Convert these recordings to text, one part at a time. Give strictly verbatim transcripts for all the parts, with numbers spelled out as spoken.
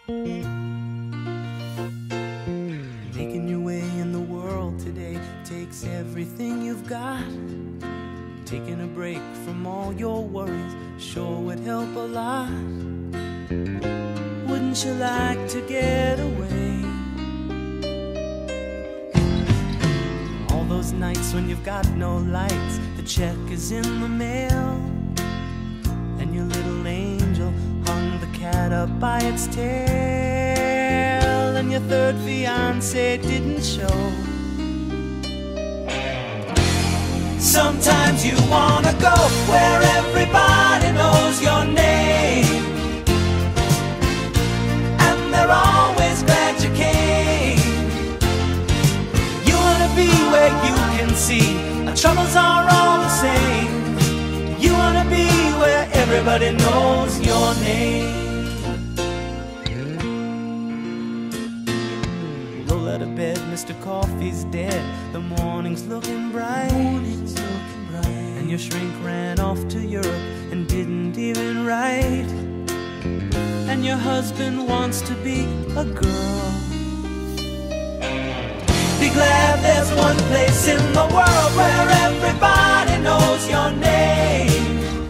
Making your way in the world today takes everything you've got. Taking a break from all your worries sure would help a lot. Wouldn't you like to get away? All those nights when you've got no lights, the check is in the mail, and your little angel hung the cat up by its tail, and your third fiancé didn't show. Sometimes you wanna go where everybody knows your name, and they're always glad you came. You wanna be where you can see our troubles are all the same. You wanna be where everybody knows your name. Roll out of bed, Mister Coffee's dead. The morning's looking bright, morning's looking bright, and your shrink ran off to Europe and didn't even write. And your husband wants to be a girl. Be glad there's one place in the world where everybody knows your name,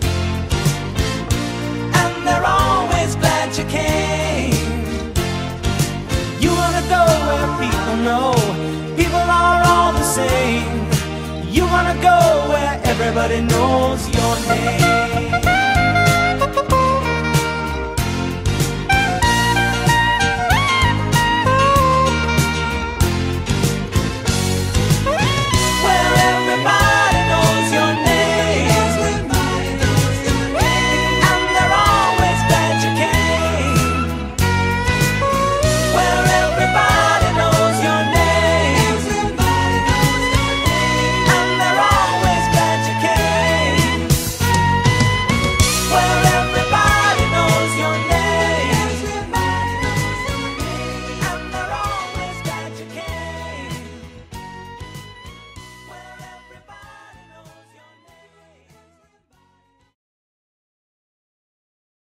and they're always glad you came. You wanna go where people know people are all the same. You wanna go where everybody knows your name.